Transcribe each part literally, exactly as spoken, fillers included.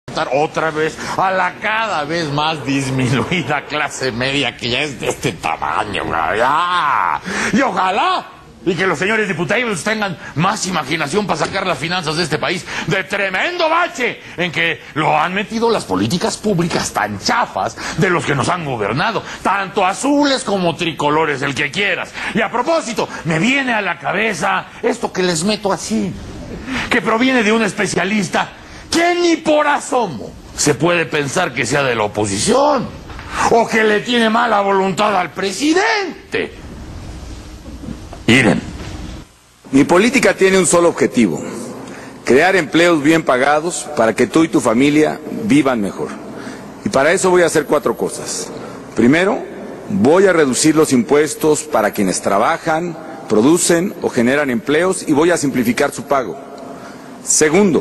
Otra vez a la cada vez más disminuida clase media que ya es de este tamaño, ya. Y ojalá y que los señores diputados tengan más imaginación para sacar las finanzas de este país de tremendo bache en que lo han metido las políticas públicas tan chafas de los que nos han gobernado, tanto azules como tricolores, el que quieras. Y a propósito, me viene a la cabeza esto que les meto así, que proviene de un especialista que ni por asomo se puede pensar que sea de la oposición o que le tiene mala voluntad al presidente. Miren. Mi política tiene un solo objetivo: crear empleos bien pagados para que tú y tu familia vivan mejor. Y para eso voy a hacer cuatro cosas. Primero, voy a reducir los impuestos para quienes trabajan, producen o generan empleos y voy a simplificar su pago. Segundo,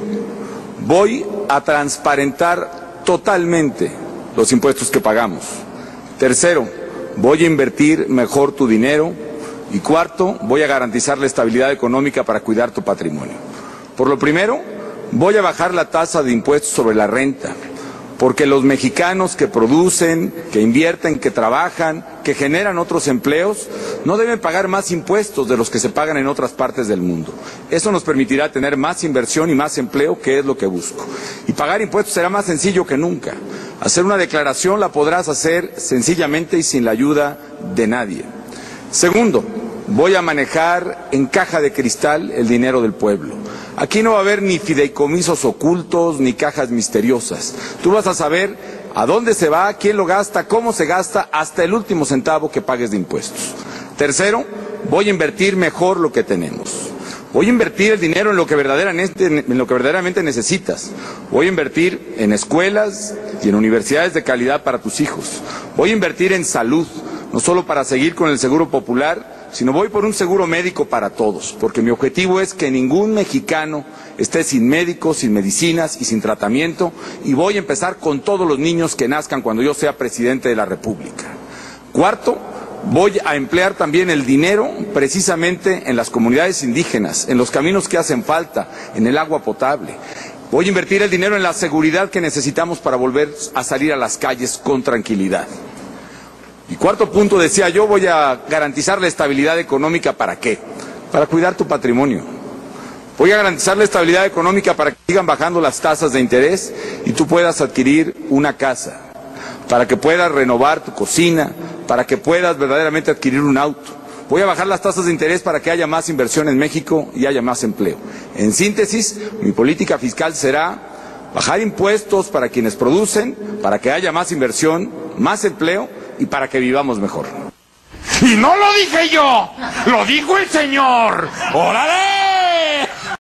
voy a transparentar totalmente los impuestos que pagamos. Tercero, voy a invertir mejor tu dinero. Y cuarto, voy a garantizar la estabilidad económica para cuidar tu patrimonio. Por lo primero, voy a bajar la tasa de impuestos sobre la renta, porque los mexicanos que producen, que invierten, que trabajan, que generan otros empleos, no deben pagar más impuestos de los que se pagan en otras partes del mundo. Eso nos permitirá tener más inversión y más empleo, que es lo que busco. Y pagar impuestos será más sencillo que nunca. Hacer una declaración la podrás hacer sencillamente y sin la ayuda de nadie. Segundo, voy a manejar en caja de cristal el dinero del pueblo. Aquí no va a haber ni fideicomisos ocultos ni cajas misteriosas. Tú vas a saber a dónde se va, quién lo gasta, cómo se gasta, hasta el último centavo que pagues de impuestos. Tercero, voy a invertir mejor lo que tenemos. Voy a invertir el dinero en lo que verdaderamente, en lo que verdaderamente necesitas. Voy a invertir en escuelas y en universidades de calidad para tus hijos. Voy a invertir en salud, no solo para seguir con el seguro popular, sino voy por un seguro médico para todos, porque mi objetivo es que ningún mexicano esté sin médicos, sin medicinas y sin tratamiento, y voy a empezar con todos los niños que nazcan cuando yo sea presidente de la República. Cuarto, voy a emplear también el dinero precisamente en las comunidades indígenas, en los caminos que hacen falta, en el agua potable. Voy a invertir el dinero en la seguridad que necesitamos para volver a salir a las calles con tranquilidad. Y cuarto punto, decía yo, voy a garantizar la estabilidad económica. ¿Para qué? Para cuidar tu patrimonio. Voy a garantizar la estabilidad económica para que sigan bajando las tasas de interés y tú puedas adquirir una casa, para que puedas renovar tu cocina, para que puedas verdaderamente adquirir un auto. Voy a bajar las tasas de interés para que haya más inversión en México y haya más empleo. En síntesis, mi política fiscal será bajar impuestos para quienes producen, para que haya más inversión, más empleo y para que vivamos mejor. Y no lo dije yo, lo dijo el señor. ¡Órale!